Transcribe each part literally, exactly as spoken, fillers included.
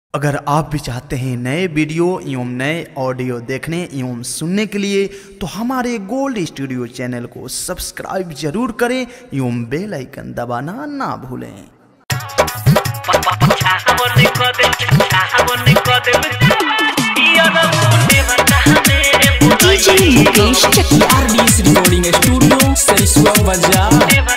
अगर आप भी चाहते हैं नए वीडियो एवं नए ऑडियो देखने एवं सुनने के लिए तो हमारे गोल्ड स्टूडियो चैनल को सब्सक्राइब जरूर करें एवं बेल आइकन दबाना ना भूलें। DJ Mukesh Chakiya RBS recording studio Sariswa बाजार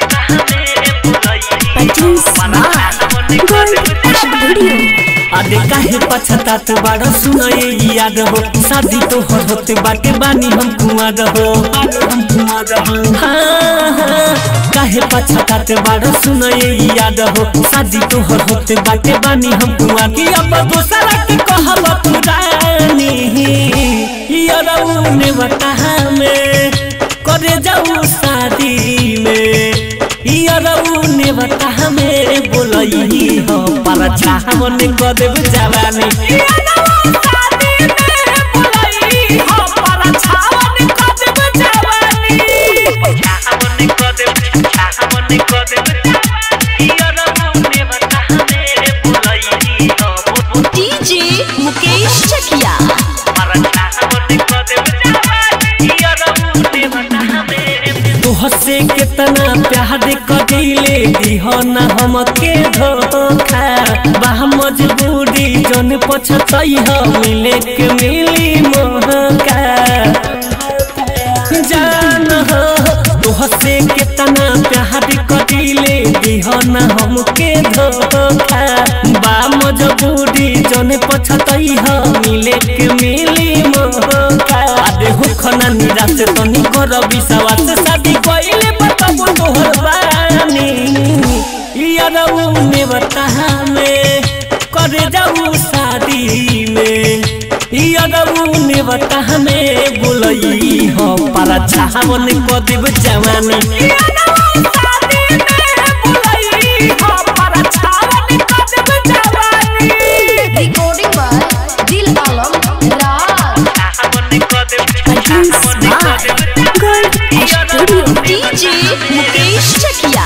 आदे काहे पछतात बाड़ो सुनए याद हो शादी तो होते बाटे बानी हम कुआं हो हम कुआं हो हां हां काहे पछतात बाड़ो सुनए याद हो शादी तो होते बाटे बानी हम कुआं की अब दूसरा के कहब पुरानी यारऊ ने बता में करे जाऊ शादी में यारऊ ने बता में बोलई हो पर चाहवन को देव जवानी यारऊ शादी में बोलई हो पर चाहवन को देव जवानी चाहवन को देव चाहवन को देव यारऊ ने बता में बोलई हो डीजे मुकेश चकिया पर चाहवन को देव जवानी यारऊ ने बता में तो हसे कितना प्यार कदिले दिहो ना हमके धोखा बाह मजबूरी जन पछतई हो मिले के मिली मोहका जान हो तो हसे कितना प्यार कदिले दिहो ना हमके धोखा बाह मजबूरी जन पछतई हो मिले के मिली मोहका आदे हो खना निराश तनी कर विश्वास शादी कइले बताबो तोहर बानी यारऊ ने बता में करे जाऊ शादी में यारऊ ने बता में बोलई हो पर चाहवन को देव जवानी यारऊ शादी में बोलई हो पर चाहवन को देव जवानी रिकॉर्डिंग बाय दिल आलम राज चाहवन को देव चाहवन को देव gold studio DJ Mukesh Chakiya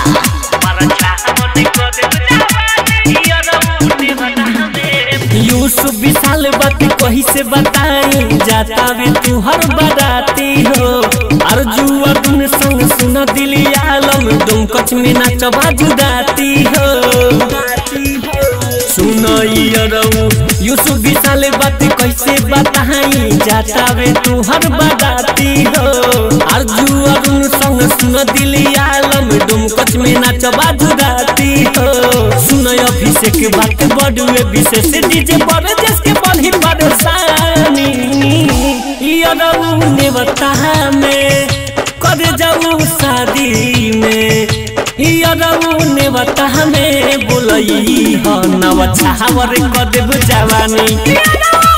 Yusuf Vishal बात कही से बताई जाता वे तू हर बराती हो अर्जु अर्जुन संग सुन दिली आलम तुम कुछ में नाचबा जुदाती हो सुनई अरऊ यूसुफ विशाल बात कैसे बताई जाता वे तू हर बराती हो अर्जु अर्जुन संग सुन दिली आलम तुम कुछ में नाचबा जुदाती हो सुनय अभिषेक बात बड़ुए विशेष डीजे पर जिसके बड़ी परेशानी यारऊ ने बता में कर जाऊ शादी में यारऊ ने बता में बोलई हो नव चाहवर को देव जवानी।